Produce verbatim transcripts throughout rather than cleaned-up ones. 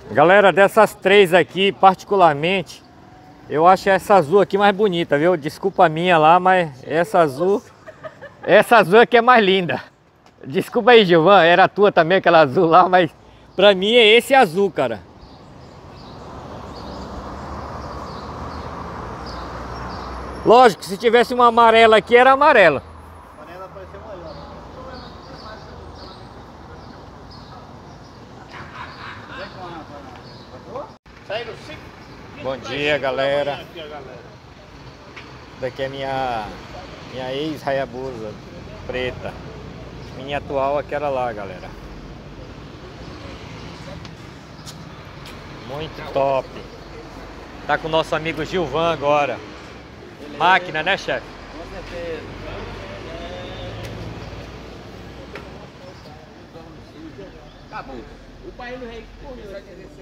Galera, dessas três aqui, particularmente, eu acho essa azul aqui mais bonita, viu? Desculpa a minha lá, mas essa azul... Essa azul aqui é mais linda. Desculpa aí, Gilvan, era a tua também aquela azul lá, mas pra mim é esse azul, cara. Lógico, se tivesse uma amarela aqui, era amarela. Amarela parecia maior. Bom dia, galera. Daqui é minha, minha ex-Hayabusa preta. Minha atual, aquela lá, galera. Muito top. Tá com o nosso amigo Gilvan agora. Máquina, né, chefe? Com certeza. Acabou. O pai do rei correu.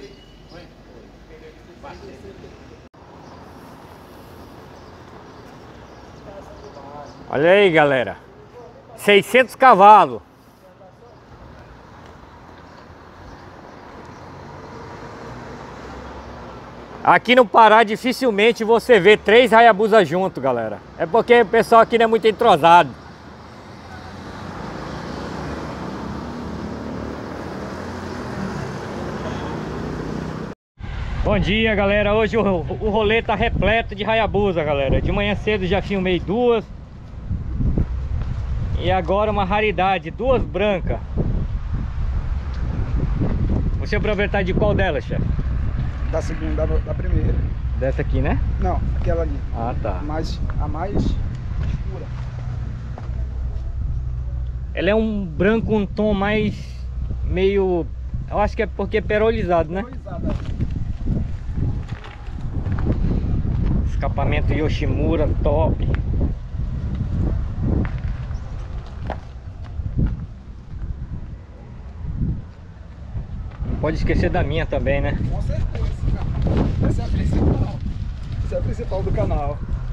Olha aí, galera. seiscentos cavalos. Aqui no Pará dificilmente você vê três Hayabusa junto, galera. É porque o pessoal aqui não é muito entrosado. Bom dia, galera. Hoje o, o rolê tá repleto de Hayabusa, galera. De manhã cedo já filmei duas. E agora uma raridade, duas brancas. Você aproveitar de qual delas, chefe? Da segunda, da, da primeira. Dessa aqui, né? Não, aquela ali. Ah, tá. Mais, a mais escura. Ela é um branco, um tom mais meio... Eu acho que é porque é perolizado, né? Perolizada. Escapamento Yoshimura, top. Não pode esquecer da minha também, né? Com certeza, cara. Essa é a principal. Essa é a principal do canal.